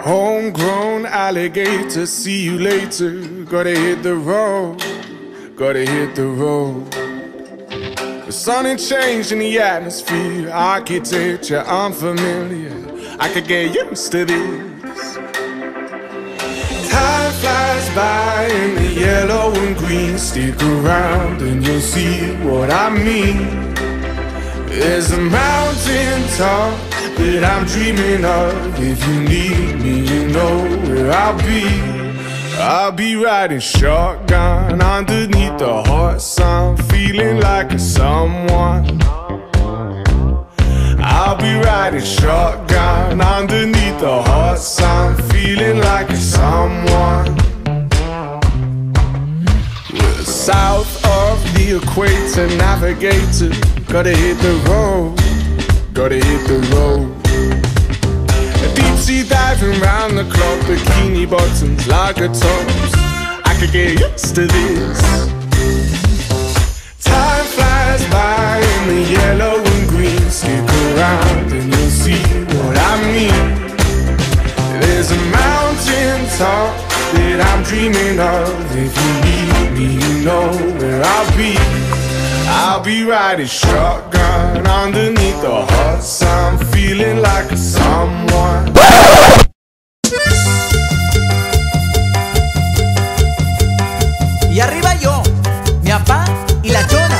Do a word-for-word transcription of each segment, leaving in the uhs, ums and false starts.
Homegrown alligator, see you later. Gotta hit the road, gotta hit the road. The sun ain't changed in the atmosphere, architecture unfamiliar. I could get used to this. Time flies by in the yellow and green. Stick around and you'll see what I mean. There's a mountain top that I'm dreaming of. If you need me, you know where I'll be. I'll be riding shotgun underneath the hot sun, feeling like a someone. I'll be riding shotgun underneath the hot sun, feeling like a someone. We're south of the equator, navigator. Gotta hit the road, gotta hit the road. Deep sea diving round the clock, bikini bottoms, lager tops. I could get used to this. Time flies by in the yellow and green. Stick around and you'll see what I mean. There's a mountain top that I'm dreaming of. If you need me, you know where I'll be. I'll be riding shotgun underneath the hot sun, feeling like a someone. Y arriba yo, mi papá y la chona.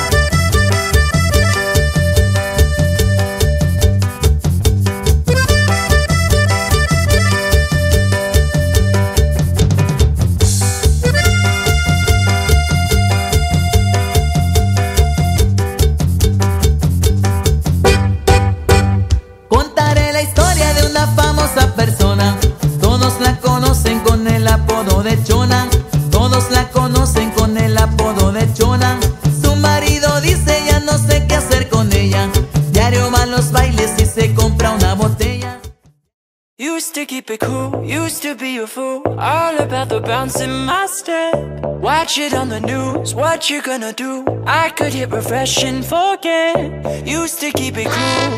Contaré la historia de una famosa persona. Todos la conocen con el apodo de Chona. Todos la conocen con el apodo de Chona. Su marido dice ya no sé qué hacer con ella. Diario va a los bailes y se compra una botella. Used to keep it cool, used to be a fool, all about the bounce in my step. Watch it on the news, what you gonna do? I could hit refresh and forget. Used to keep it cool.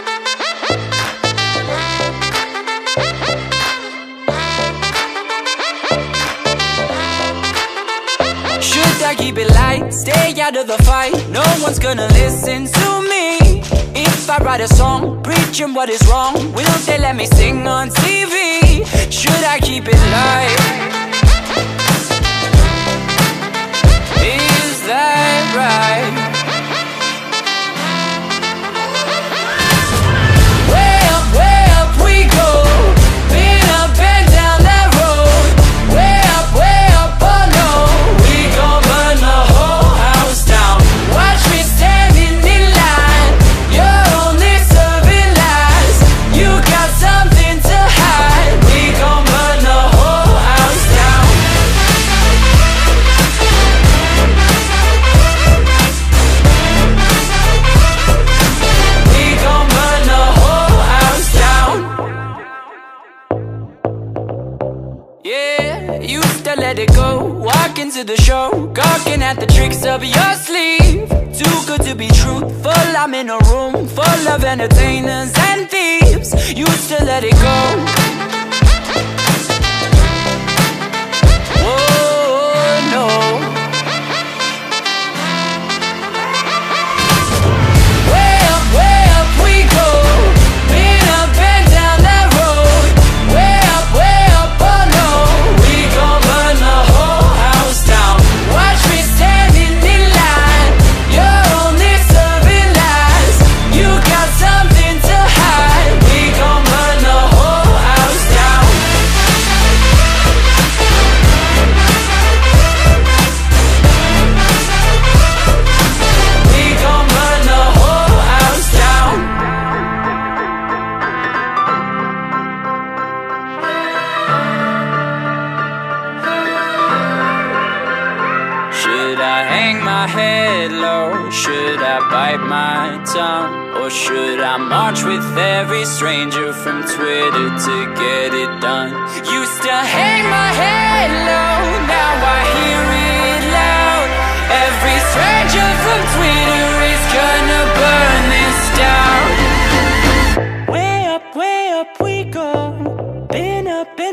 Should I keep it light, stay out of the fight? No one's gonna listen to me. If I write a song, preaching what is wrong, will they let me sing on T V? Should I keep it light? Is that right? Way up, way up we go. Been up and down that road. Way up, way up, oh no. We gon' burn the whole house down. Watch me standing in line. You're only serving lies. You got something to hide. We gon' burn the whole house down. We gon' burn the whole house down. Yeah, used to let it go, walk into the show, gawking at the tricks up your sleeve. Too good to be truthful, I'm in a room full of entertainers and thieves. Used to let it go. Oh no. Way up, way up we go. Been up and down that road. Way up, way up, oh no. We gon' burn the whole house down. Watch me standing in line. You're only serving lies. You got something to hide. We gon' burn the whole house down. We gon' burn the whole house down. Should I hang my head low? Should I bite my tongue? Or should I march with every stranger from Twitter to get it done? Used to hang my head low, now I hear it loud. Every stranger from Twitter is gonna burn this down. Way up, way up we go. Been up,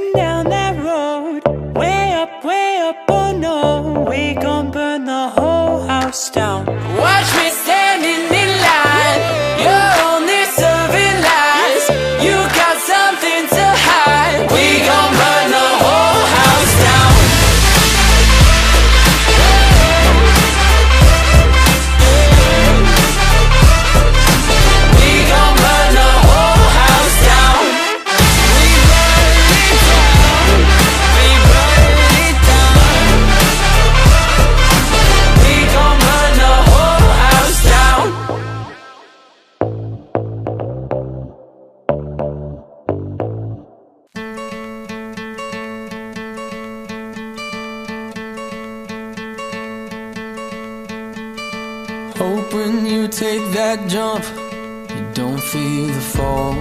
Hope when you take that jump, you don't feel the fall.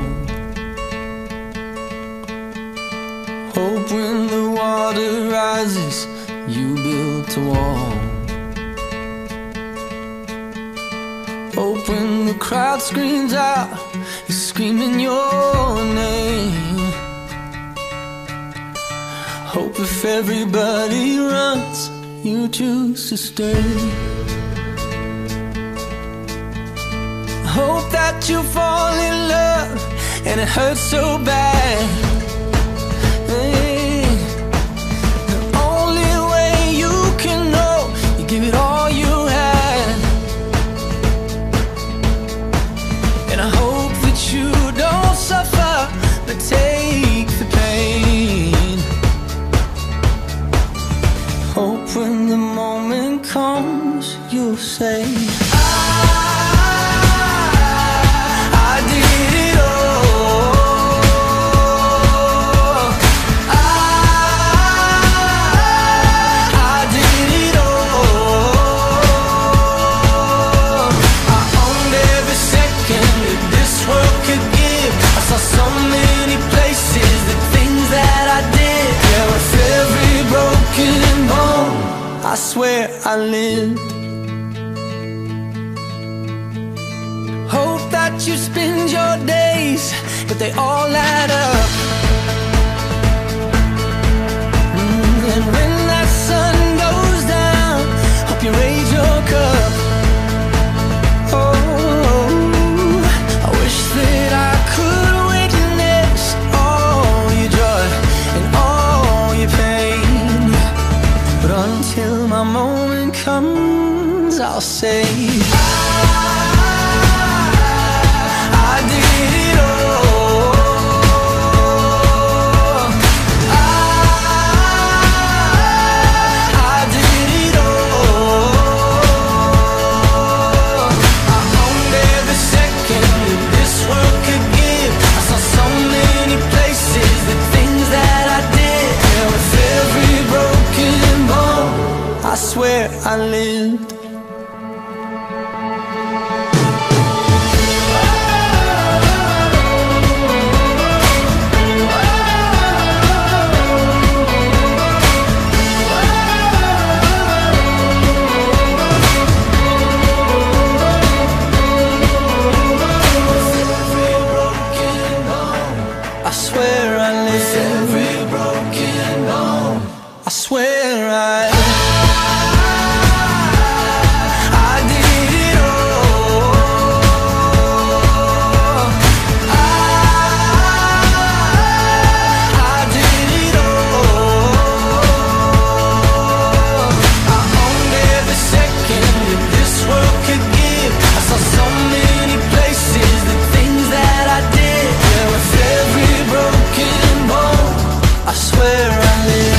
Hope when the water rises, you build a wall. Hope when the crowd screams out, you're screaming your name. Hope if everybody runs, you choose to stay. Hope that you fall in love and it hurts so bad. Hey, the only way you can know, you give it all you had. And I hope that you don't suffer, but take the pain. Hope when the moment comes, you'll say, I swear I lived. Hope that you spend your days, but they all add up. Mm, and when that sun goes down, hope you raise your cup. Oh, I wish that I could witness all your joy and all your pain, but until my moment comes, I'll say I did it all. I, I did it all. I owned every second that this world could give. I saw so many places, the things that I did. And with every broken bone, I swear I lived. I swear I lived. Every broken bone, I swear I I did it all. I, I did it all. I owned every second that this world could give. I saw so many places, the things that I did. Yeah, with every broken bone, I swear I lived.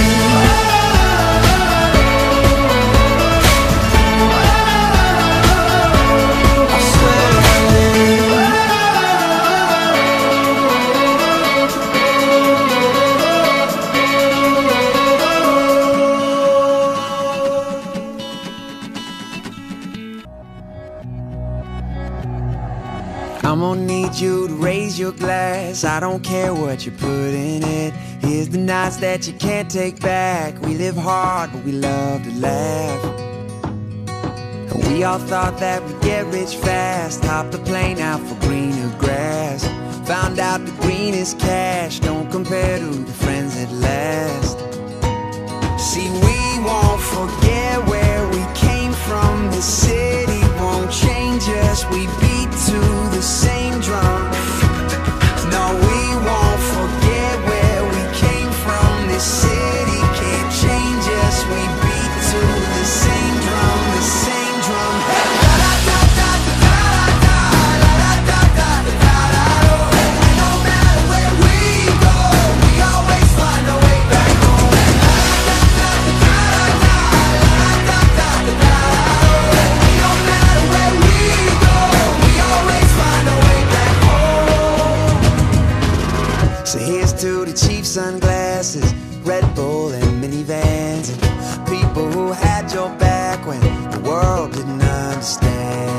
I'm gonna need you to raise your glass. I don't care what you put in it. Here's the nights that you can't take back. We live hard, but we love to laugh. And we all thought that we'd get rich fast. Hopped the plane out for greener grass. Found out the greenest cash don't compare to the friends that last. See, we won't forget where we came from. The city won't change us. We beat to the same drum. No, we won't forget where we came from. This city can't change us. We beat to the same drum, the same drum. No matter where we go, we always find a way back home. No matter where we go, we always find a way back home. So here's to the cheap sunglasses, Red Bull and minivans, and people who had your back when the world didn't understand.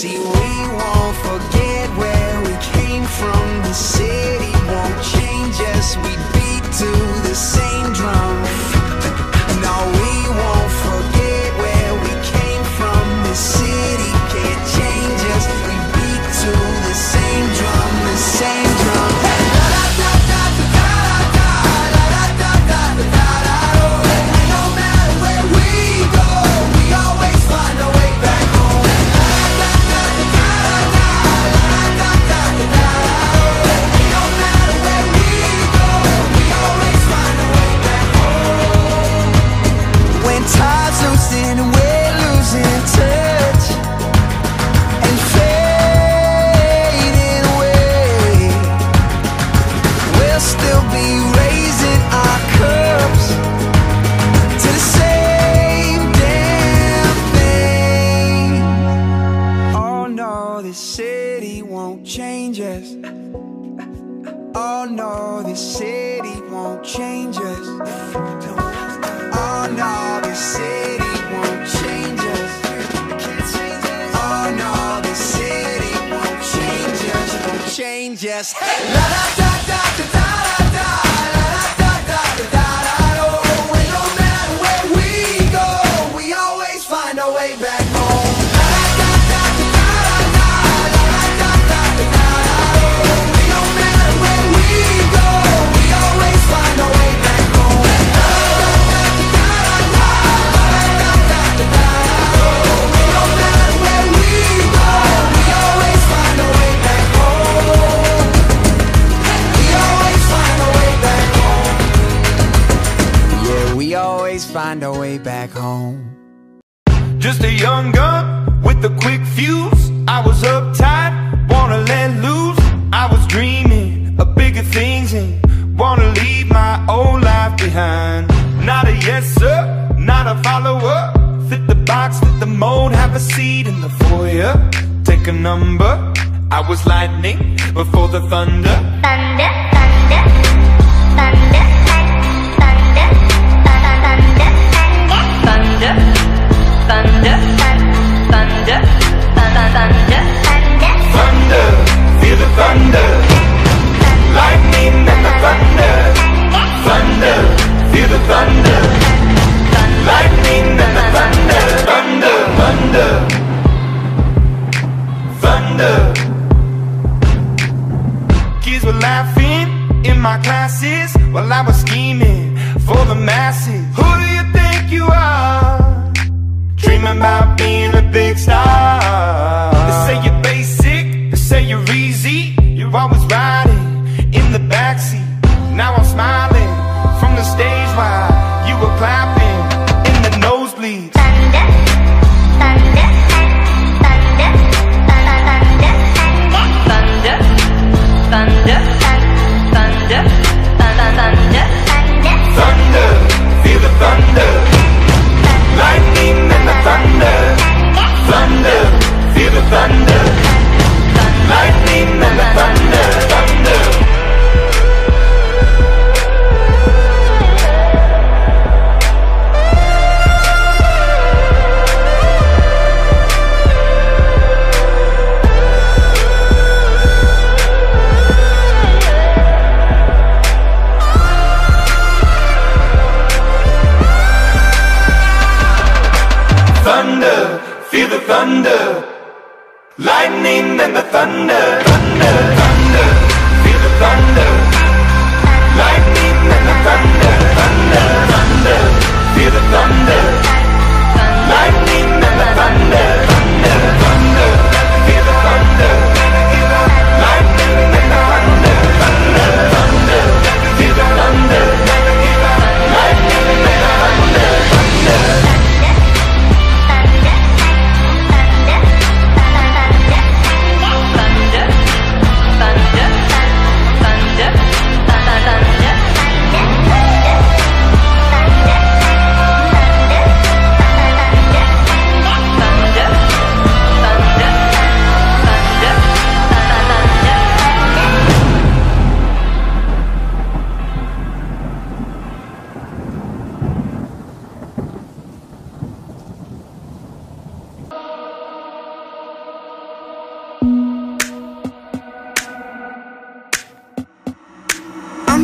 See, we won't forget where we came from. The city won't change us. We beat to the same drum. No, we won't forget where we came from. The city can't change us. We beat to the same drum, the same drum. No matter where we go, we always find a way back home. No matter where we go, we always find a way back home. When time's losing, we're losing touch and fading away, we'll still be raising our cups to the same damn thing. Oh no, this city won't change us. Oh no, this city won't change us. Oh no, this city won't change us. Oh no, this city won't change us. Won't change us. Hey, la da da da da da da, la da da da da da. Oh, and no matter where we go, we always find our way back home. La da da da da da, la da da da da. Oh, and no matter where we go, we always find our way back home. La da da da da da, la da da da da. Oh, and no matter where we go, we always find our way back home. We always find our way back home. Yeah, we always find our way back home. Just a young gun with a quick fuse. I was uptight, wanna let loose. I was dreaming of bigger things and wanna leave my old life behind. Not a yes sir, not a follower. Fit the box, fit the mold, have a seat in the foyer. Take a number. I was lightning before the thunder. Thunder, thunder, thunder, thunder, thunder, thunder, thunder, thunder, thunder, Thunder, feel the thunder. Lightning and the thunder. Thunder, feel the thunder. Lightning and the thunder. Thunder, thunder, thunder. Kids were laughing in my classes while I was scheming for the masses. Who do you think you are? Dreaming about being a big star. They say you're basic, they say you're easy. You're always riding in the backseat. Now I'm smiling from the stage while you were clapping in the nosebleeds. thunder, thunder, thunder, thunder, thunder, thunder, thunder, Thunder, feel the thunder. Lightning and the thunder. Thunder, feel the thunder. Lightning and the thunder. Thunder. Thunder, feel the thunder. Lightning and the thunder. Thunder, thunder, feel the thunder. Lightning and the thunder. Thunder, thunder, feel the thunder. Lightning and the thunder. Thunder, thunder, feel the thunder. Lightning and the thunder. Thunder, thunder, feel the thunder. Lightning and the thunder. Thunder. thunder, thunder, thunder, thunder,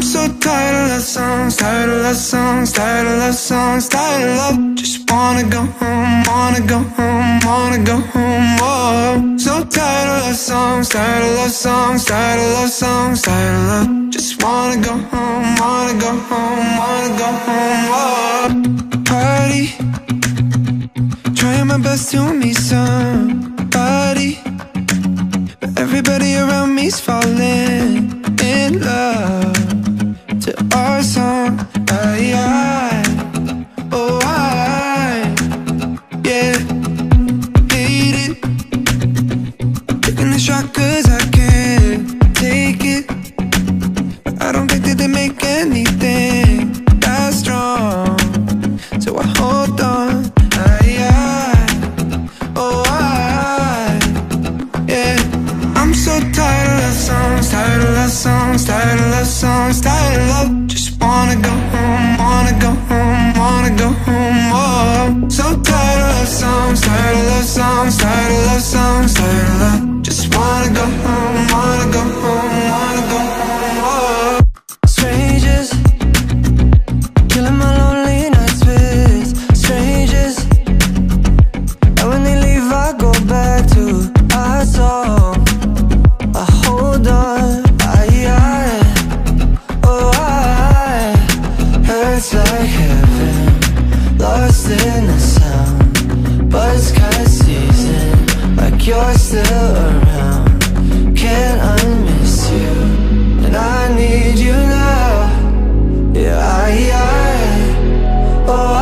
I'm so tired of love songs, tired of love songs, tired of love songs, tired of love. Just wanna go home, wanna go home, wanna go home, oh. So tired of love songs, tired of love songs, tired of love songs, tired of love. Just wanna go home, wanna go home, wanna go home, oh. Party, trying my best to meet somebody, but everybody around me's falling in love to our song. I, I, oh I, yeah, hate it. Taking the shot cause I can't take it, but I don't think that they make anything that strong, so I hold on. I, I, oh I, yeah. I'm so tired of love songs, tired of love songs, tired of love songs, tired of love. Just wanna go home, wanna go home, wanna go home, oh. So tired of love songs, tired of love songs, tired of love songs, tired of love. Just wanna go home, wanna go home, wanna go home, oh. Strangers, killing my lonely nights with strangers, and when they leave I go back to our song. I hold on, I, I, oh I, hurts like heaven, lost in the sound, buzzcut season, like you're still around. Can't unmiss you, and I need you now. Yeah, I, I, oh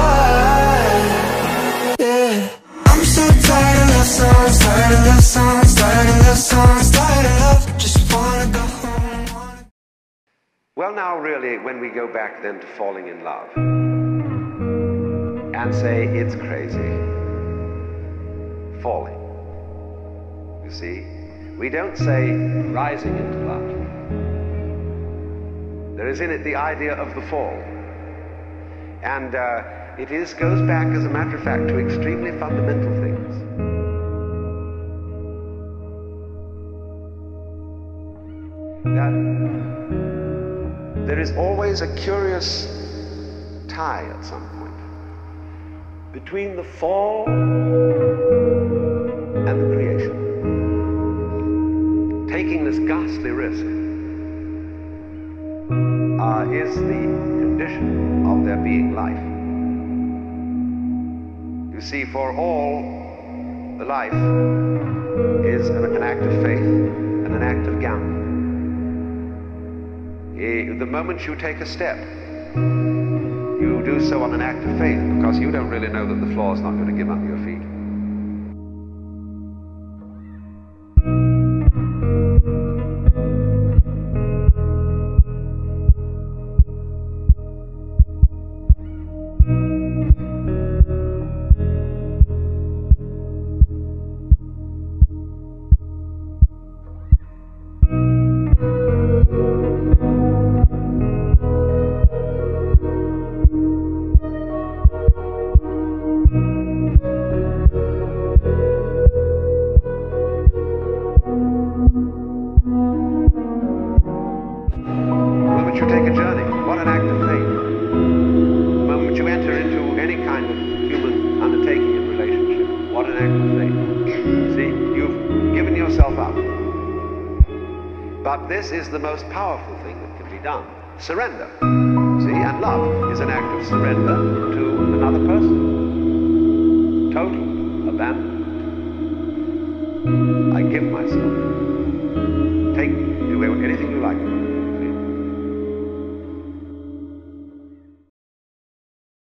I, yeah. I'm so tired of love songs, tired of love songs, tired of love songs, tired of love. Just wanna go home, wanna... Well, now, really, when we go back then to falling in love and say it's crazy, falling, you see, we don't say rising into love. There is in it the idea of the fall, and uh, it is goes back, as a matter of fact, to extremely fundamental things. That there is always a curious tie at some point between the fall and the creation. Taking this ghastly risk uh, is the condition of there being life. You see, for all, the life is an, an act of faith and an act of gambling. The moment you take a step, you do so on an act of faith, because you don't really know that the floor is not going to give under your feet. But this is the most powerful thing that can be done. Surrender. See, and love is an act of surrender to another person. Total abandonment. I give myself.